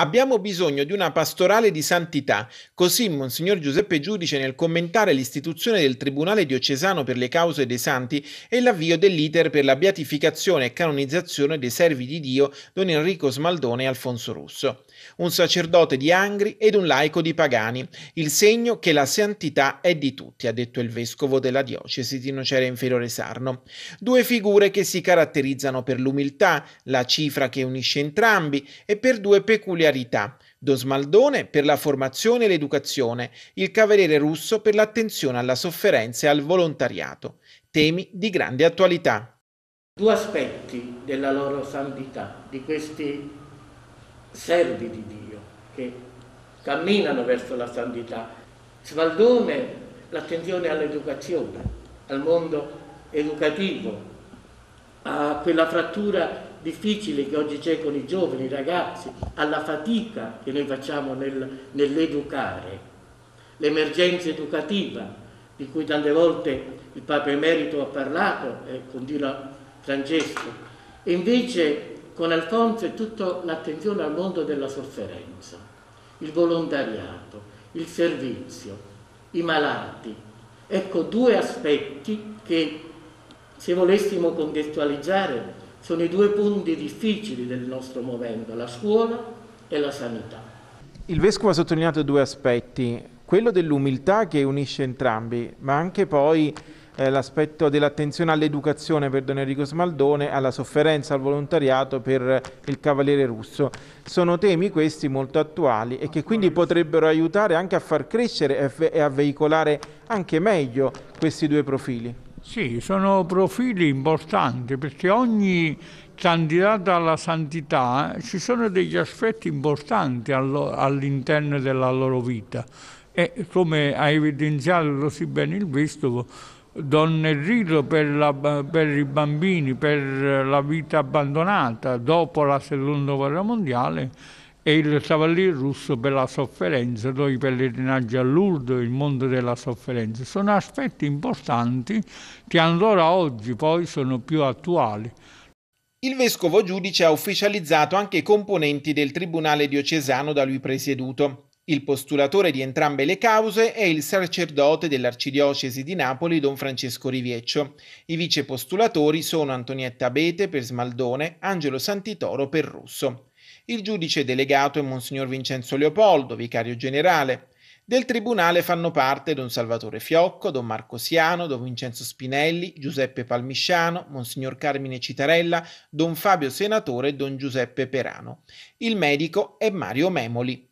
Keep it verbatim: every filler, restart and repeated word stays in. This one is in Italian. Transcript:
Abbiamo bisogno di una pastorale di santità, così Monsignor Giuseppe Giudice nel commentare l'istituzione del Tribunale diocesano per le cause dei santi e l'avvio dell'iter per la beatificazione e canonizzazione dei servi di Dio Don Enrico Smaldone e Alfonso Russo. Un sacerdote di Angri ed un laico di Pagani, il segno che la santità è di tutti, ha detto il vescovo della diocesi di Nocera Inferiore Sarno. Due figure che si caratterizzano per l'umiltà, la cifra che unisce entrambi, e per due peculiarità. Don Smaldone per la formazione e l'educazione, il Cavaliere Russo per l'attenzione alla sofferenza e al volontariato, temi di grande attualità. Due aspetti della loro santità, di questi servi di Dio che camminano verso la santità. Smaldone, l'attenzione all'educazione, al mondo educativo, a quella frattura difficile che oggi c'è con i giovani, i ragazzi, alla fatica che noi facciamo nel, nell'educare, l'emergenza educativa di cui tante volte il Papa Emerito ha parlato e continua Francesco, e invece con Alfonso è tutta l'attenzione al mondo della sofferenza, il volontariato, il servizio, i malati. Ecco due aspetti che, se volessimo contestualizzare, sono i due punti difficili del nostro momento, la scuola e la sanità. Il Vescovo ha sottolineato due aspetti, quello dell'umiltà che unisce entrambi, ma anche poi eh, l'aspetto dell'attenzione all'educazione per Don Enrico Smaldone, alla sofferenza, al volontariato per il Cavaliere Russo. Sono temi questi molto attuali e che quindi potrebbero aiutare anche a far crescere e a veicolare anche meglio questi due profili. Sì, sono profili importanti perché ogni candidato alla santità ci sono degli aspetti importanti all'interno della loro vita e come ha evidenziato così bene il Vescovo, Don Enrico per, la, per i bambini, per la vita abbandonata dopo la seconda guerra mondiale, e il Cavaliere Russo per la sofferenza, poi i pellegrinaggi a Lourdes, il mondo della sofferenza. Sono aspetti importanti che ancora oggi poi sono più attuali. Il Vescovo Giudice ha ufficializzato anche i componenti del Tribunale diocesano da lui presieduto. Il postulatore di entrambe le cause è il sacerdote dell'Arcidiocesi di Napoli, Don Francesco Rivieccio. I vice postulatori sono Antonietta Abete per Smaldone, Angelo Santitoro per Russo. Il giudice delegato è Monsignor Vincenzo Leopoldo, vicario generale. Del tribunale fanno parte Don Salvatore Fiocco, Don Marco Siano, Don Vincenzo Spinelli, Giuseppe Palmisciano, Monsignor Carmine Citarella, Don Fabio Senatore e Don Giuseppe Perano. Il medico è Mario Memoli.